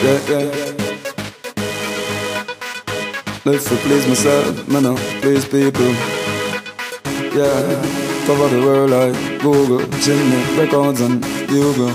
yeah. Live to please myself, man, no, please people. Yeah, cover the world like Google, Jimmy, Records and Google.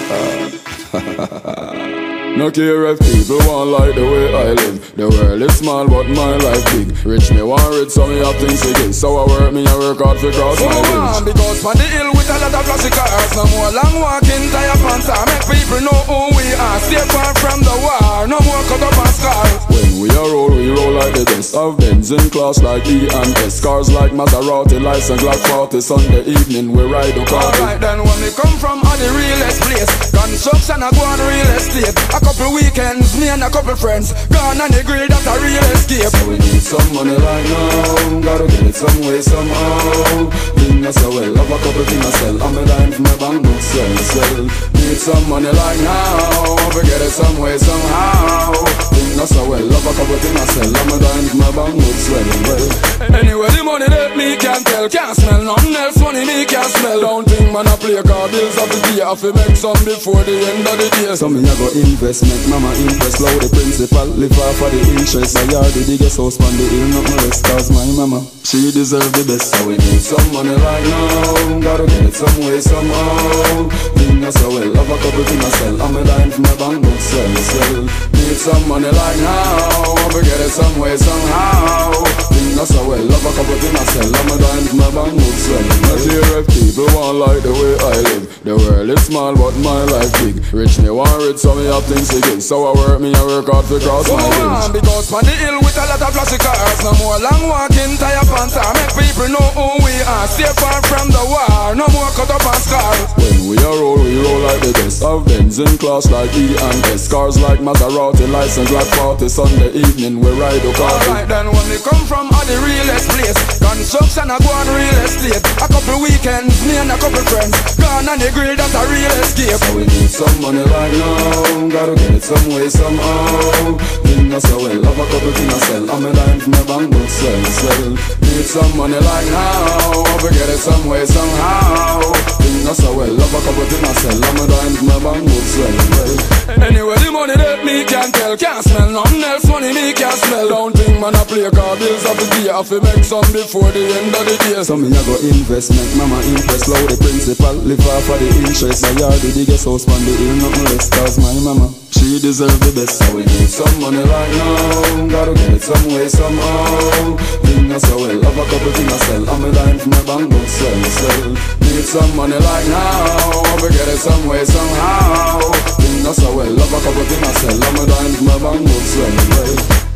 No care if people won't like the way I live. The world is small but my life big. Rich me want rich so me have things to give. So I work hard to cross my bridge. Because on the hill with a lot of classic cars. No more long walking, tire panta. Make people know who we are. Stay far from the war, no more cut up and scars. When we roll like the best of Benz in class like E and S. Cars like Maserati, lights and Glock 40. Sunday evening we ride the car. Alright then, when we come from the realest place, construction I go on real estate. A couple weekends, me and a couple friends gone on the grill, that's a real escape. So we need some money right now, gotta get it some way somehow. Thing so well, have a couple things I sell. I'm a dime from my bank book, sell. Need some money right now, we get it some way somehow. Thing so well, have a couple things I sell. I'm a dime from my bank book, well. Anyway, the money that me can tell, can't smell nothing else. Money me can't smell. Don't think man I play car bills of the day. I fi make some before the end of the day. So me I go invest, make mama impress. Low the principal, live off of the interest. I yard the biggest house on the hill, not my rest. Cause my mama, she deserve the best. So we need some money right now, gotta get it some way somehow. Thing so well, have a couple things I sell. I'm a dime from my bank book, sell. Need some money right now, we get it some way somehow. Thing so well, have a couple things I sell. I'm a dime from my bank book, sell. I hear if people won't like the way I live. The world is small but my life big. Rich me want rich so me have things to give. So I work hard to cross my bridge. Because on the hill with a lot of classic cars. No more long walking, tire panta. Make people know who we are. Stay far from the war, no more cut up and scars. When we roll like the best of Benz in class like E and S. Cars like Maserati, lights and Glock 40. Sunday evening we ride the car. Alright then, when we come from the realest place, construction I go on real estate. A couple weekends, me and a couple friends gone on the grill, that's a real escape. So we need some money right now, gotta get it some way somehow. Thing so well, have a couple things I sell. I'm a dime from my bank book, sell. Need some money right now, we get it some way somehow. Thing so well, have a couple things I sell. I'm a dime from my bank book, sell. Anyway, the money that me can tell, can't smell nothing else. Money me can't smell. Don't think man I play car bills of the day. I fi make some before the end of the day. So me I go invest, make mama impress. Low the principal, live off of the interest. I yard the biggest house on the hill, not my rest. Cause my mama, she deserve the best. So we need some money right now, gotta get it some way somehow. Thing so well, have a couple things I sell. I'm a dime from my bank book, sell. Need some money right now, we get it some way somehow. Thing so well, have a couple things I sell. I'm a dime from my bank book, sell.